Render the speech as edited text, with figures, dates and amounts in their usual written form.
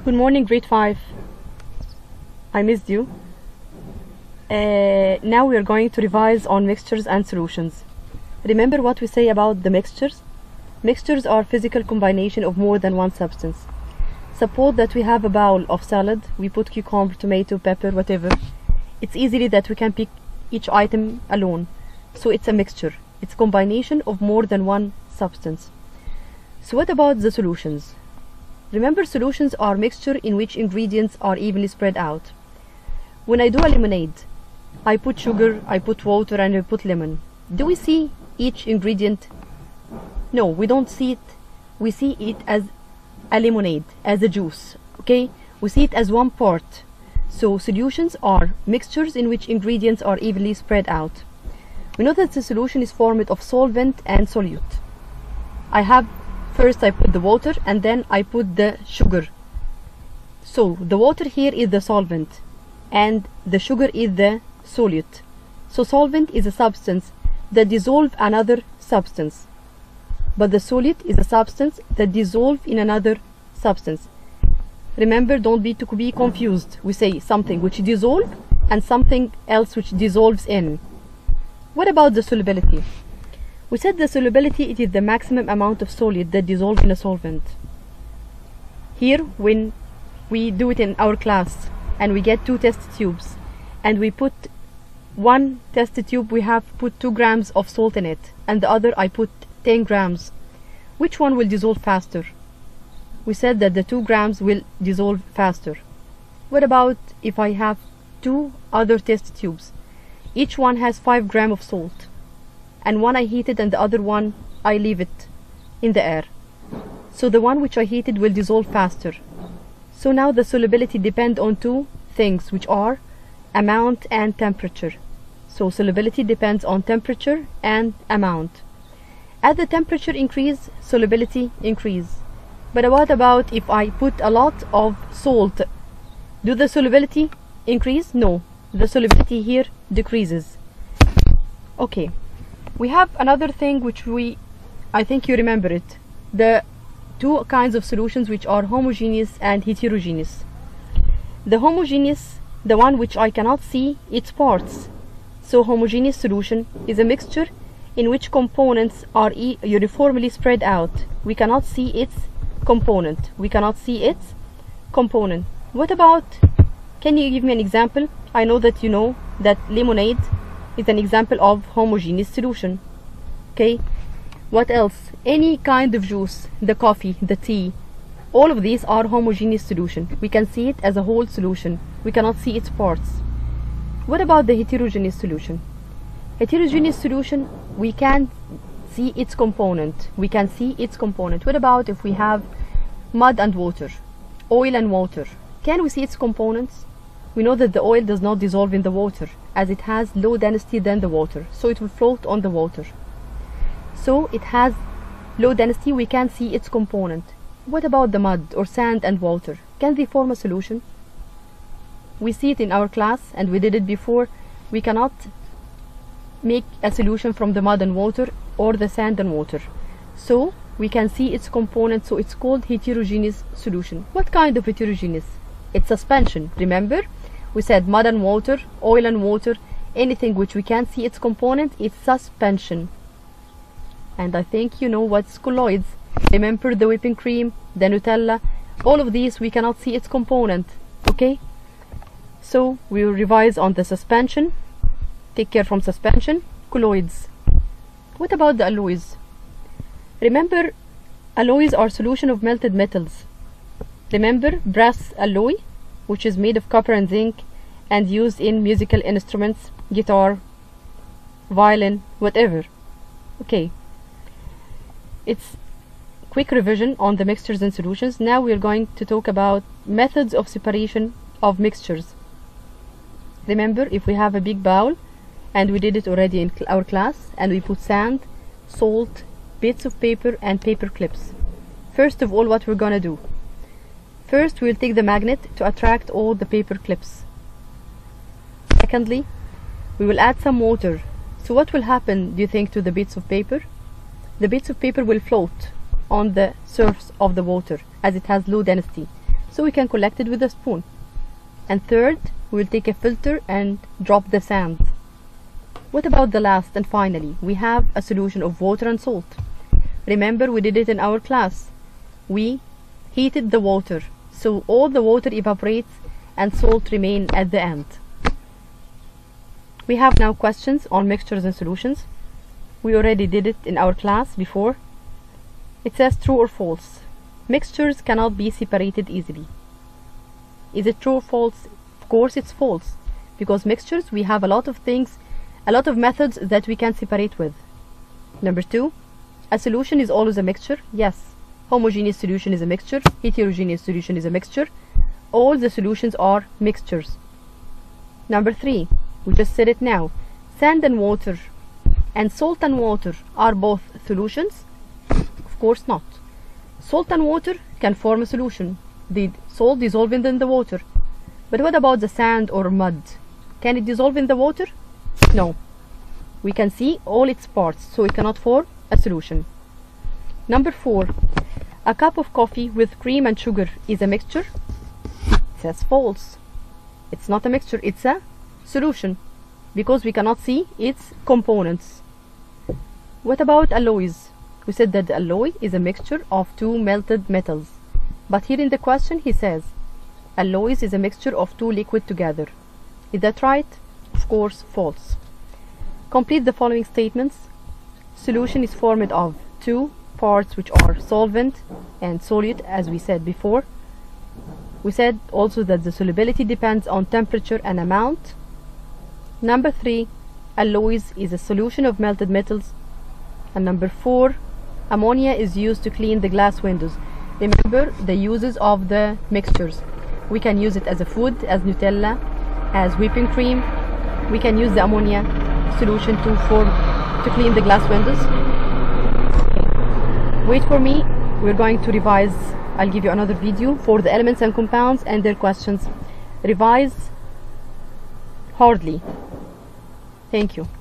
Good morning, grade 5. I missed you. Now we are going to revise on mixtures and solutions. Remember what we say about the mixtures? Mixtures are physical combination of more than one substance. Suppose that we have a bowl of salad. We put cucumber, tomato, pepper, whatever. It's easily that we can pick each item alone. So it's a mixture. It's a combination of more than one substance. So what about the solutions? Remember, solutions are mixture in which ingredients are evenly spread out. When I do a lemonade, I put sugar, I put water, and I put lemon. Do we see each ingredient? No, we don't see it. We see it as a lemonade, as a juice. Okay? We see it as one part. So solutions are mixtures in which ingredients are evenly spread out. We know that the solution is formed of solvent and solute. First I put the water and then I put the sugar. So the water here is the solvent and the sugar is the solute. So solvent is a substance that dissolves another substance, but the solute is a substance that dissolves in another substance. Remember, don't be confused. We say something which dissolves and something else which dissolves in. What about the solubility? We said the solubility, it is the maximum amount of solute that dissolves in a solvent. Here, when we do it in our class and we get 2 test tubes and we put one test tube, we have put 2 grams of salt in it, and the other I put 10 grams. Which one will dissolve faster? We said that the 2 grams will dissolve faster. What about if I have 2 other test tubes? Each one has 5 grams of salt, and one I heated and the other one I leave it in the air. So the one which I heated will dissolve faster. So now the solubility depends on 2 things, which are amount and temperature. So solubility depends on temperature and amount. As the temperature increase, solubility increase. But what about if I put a lot of salt? Do the solubility increase? No, the solubility here decreases. Okay. We have another thing which I think you remember it. The 2 kinds of solutions which are homogeneous and heterogeneous. The homogeneous, the one which I cannot see its parts. So homogeneous solution is a mixture in which components are uniformly spread out. We cannot see its component. We cannot see its component. What about, can you give me an example? I know that you know that lemonade is an example of homogeneous solution. Okay, what else? Any kind of juice, the coffee, the tea, all of these are homogeneous solution. We can see it as a whole solution. We cannot see its parts. What about the heterogeneous solution? Heterogeneous solution, we can see its component. We can see its component. What about if we have mud and water, oil and water? Can we see its components? We know that the oil does not dissolve in the water, as it has low density than the water, so it will float on the water. So it has low density, we can see its component. What about the mud or sand and water? Can they form a solution? We see it in our class and we did it before. We cannot make a solution from the mud and water or the sand and water. So we can see its components, so it's called heterogeneous solution. What kind of heterogeneous? It's suspension, remember? We said mud and water, oil and water, anything which we can't see its component, it's suspension. And I think you know what's colloids. Remember the whipping cream, the Nutella, all of these we cannot see its component. Okay? So we will revise on the suspension. Take care from suspension. Colloids. What about the alloys? Remember, alloys are solution of melted metals. Remember brass alloy, which is made of copper and zinc and used in musical instruments, guitar, violin, whatever. Okay. It's quick revision on the mixtures and solutions. Now we are going to talk about methods of separation of mixtures. Remember, if we have a big bowl, and we did it already in our class, and we put sand, salt, bits of paper and paper clips. First of all, what we're gonna do? First, we'll take the magnet to attract all the paper clips. Secondly, we will add some water. So what will happen, do you think, to the bits of paper? The bits of paper will float on the surface of the water as it has low density. so we can collect it with a spoon. And third, we will take a filter and drop the sand. What about the last and finally? We have a solution of water and salt. Remember, we did it in our class. We heated the water, so all the water evaporates and salt remain at the end. We have now questions on mixtures and solutions. We already did it in our class before. It says true or false. Mixtures cannot be separated easily. Is it true or false? Of course it's false, because mixtures, we have a lot of things, a lot of methods that we can separate with. Number 2, a solution is always a mixture. Yes, homogeneous solution is a mixture, heterogeneous solution is a mixture. All the solutions are mixtures. Number 3, we just said it now, sand and water and salt and water are both solutions? Of course not. Salt and water can form a solution, the salt dissolving in the water. But what about the sand or mud? Can it dissolve in the water? No. We can see all its parts, so it cannot form a solution. Number 4, a cup of coffee with cream and sugar is a mixture? It says false. It's not a mixture, it's a solution, because we cannot see its components. What about alloys? We said that the alloy is a mixture of two melted metals. But here in the question he says alloys is a mixture of two liquids together. Is that right? Of course, false. Complete the following statements. Solution is formed of two parts, which are solvent and solute, as we said before. We said also that the solubility depends on temperature and amount. Number 3, alloys is a solution of melted metals. And number 4, ammonia is used to clean the glass windows. Remember the uses of the mixtures. We can use it as a food, as Nutella, as whipping cream. We can use the ammonia solution to clean the glass windows. Wait for me, we're going to revise. I'll give you another video for the elements and compounds and their questions. Revise hardly. Thank you.